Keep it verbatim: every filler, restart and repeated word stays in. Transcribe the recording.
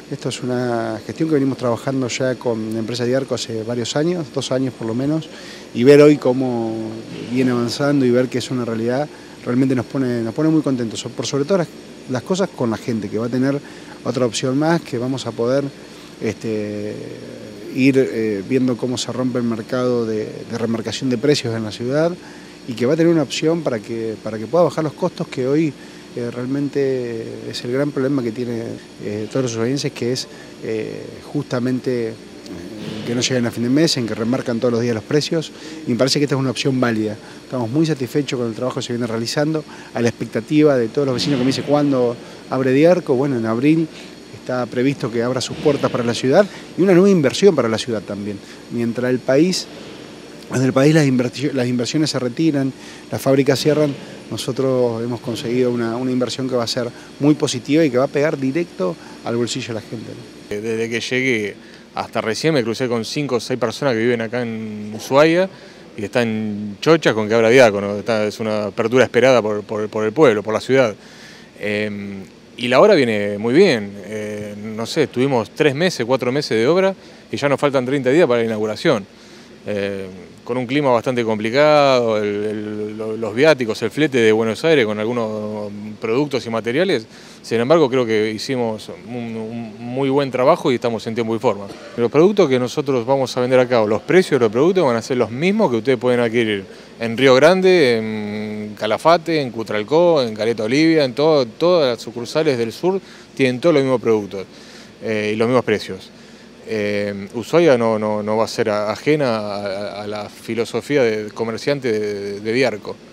Esto es una gestión que venimos trabajando ya con la empresa Diarco hace varios años, dos años por lo menos, y ver hoy cómo viene avanzando y ver que es una realidad, realmente nos pone, nos pone muy contentos, por sobre todas las, las cosas con la gente, que va a tener otra opción más, que vamos a poder este, ir eh, viendo cómo se rompe el mercado de, de remarcación de precios en la ciudad y que va a tener una opción para que, para que pueda bajar los costos que hoy Eh, realmente es el gran problema que tiene eh, todos los usuarios, que es eh, justamente eh, que no llegan a fin de mes, en que remarcan todos los días los precios, y me parece que esta es una opción válida. Estamos muy satisfechos con el trabajo que se viene realizando, a la expectativa de todos los vecinos que me dicen cuándo abre Diarco. Bueno, en abril está previsto que abra sus puertas para la ciudad y una nueva inversión para la ciudad también. Mientras el país, en el país las, las inversiones se retiran, las fábricas cierran, nosotros hemos conseguido una, una inversión que va a ser muy positiva y que va a pegar directo al bolsillo de la gente, ¿no? Desde que llegué hasta recién me crucé con cinco o seis personas que viven acá en Ushuaia y que están chochas con que abra Diarco, ¿no? Esta es una apertura esperada por, por, por el pueblo, por la ciudad. Eh, y la obra viene muy bien. Eh, no sé, tuvimos tres meses, cuatro meses de obra y ya nos faltan treinta días para la inauguración. Eh, con un clima bastante complicado, el, el, los viáticos, el flete de Buenos Aires con algunos productos y materiales. Sin embargo, creo que hicimos un, un muy buen trabajo y estamos en tiempo y forma. Los productos que nosotros vamos a vender acá, o los precios de los productos van a ser los mismos que ustedes pueden adquirir en Río Grande, en Calafate, en Cutralcó, en Caleta Olivia, en todo, todas las sucursales del sur tienen todos los mismos productos eh, y los mismos precios. Eh, Ushuaia no, no, no va a ser ajena a, a la filosofía de comerciante de, de Diarco.